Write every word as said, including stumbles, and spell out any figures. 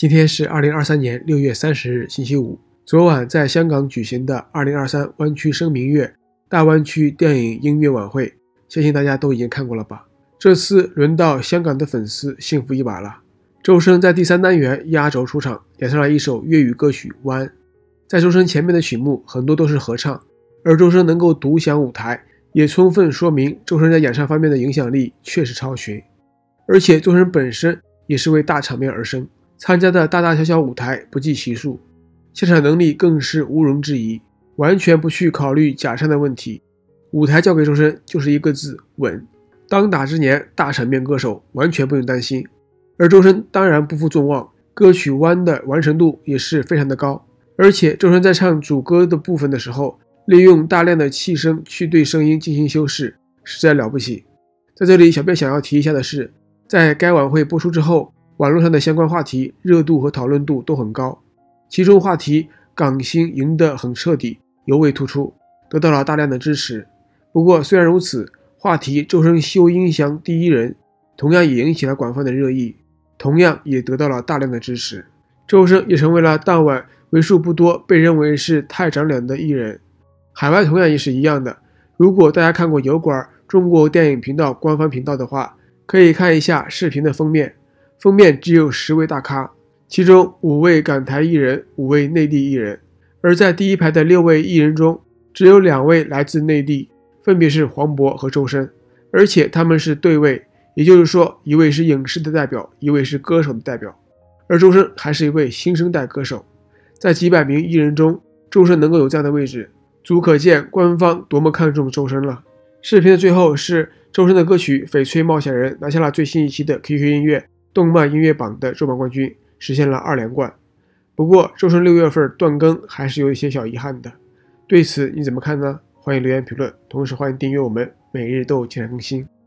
今天是二零二三年六月三十日，星期五。昨晚在香港举行的二零二三湾区声明月大湾区电影音乐晚会，相信大家都已经看过了吧？这次轮到香港的粉丝幸福一把了。周深在第三单元压轴出场，演唱了一首粤语歌曲《湾》。在周深前面的曲目很多都是合唱，而周深能够独享舞台，也充分说明周深在演唱方面的影响力确实超群。而且周深本身也是为大场面而生，参加的大大小小舞台不计其数，现场能力更是毋庸置疑，完全不去考虑假唱的问题。舞台交给周深就是一个字：稳。当打之年，大场面歌手完全不用担心。而周深当然不负众望，歌曲《湾》的完成度也是非常的高。而且周深在唱主歌的部分的时候，利用大量的气声去对声音进行修饰，实在了不起。在这里小编想要提一下的是，在该晚会播出之后，网络上的相关话题热度和讨论度都很高，其中话题港星赢得很彻底尤为突出，得到了大量的支持。不过虽然如此，话题周深秀音响第一人同样也引起了广泛的热议，同样也得到了大量的支持。周深也成为了当晚为数不多被认为是太长脸的艺人。海外同样也是一样的，如果大家看过油管中国电影频道官方频道的话，可以看一下视频的封面，封面只有十位大咖，其中五位港台艺人，五位内地艺人。而在第一排的六位艺人中，只有两位来自内地，分别是黄渤和周深，而且他们是对位，也就是说一位是影视的代表，一位是歌手的代表。而周深还是一位新生代歌手，在几百名艺人中，周深能够有这样的位置，足可见官方多么看重周深了。视频的最后是周深的歌曲《翡翠冒险人》拿下了最新一期的 Q Q 音乐动漫音乐榜的周榜冠军，实现了二连冠。不过周深六月份断更还是有一些小遗憾的，对此你怎么看呢？欢迎留言评论，同时欢迎订阅我们，每日都有精彩更新。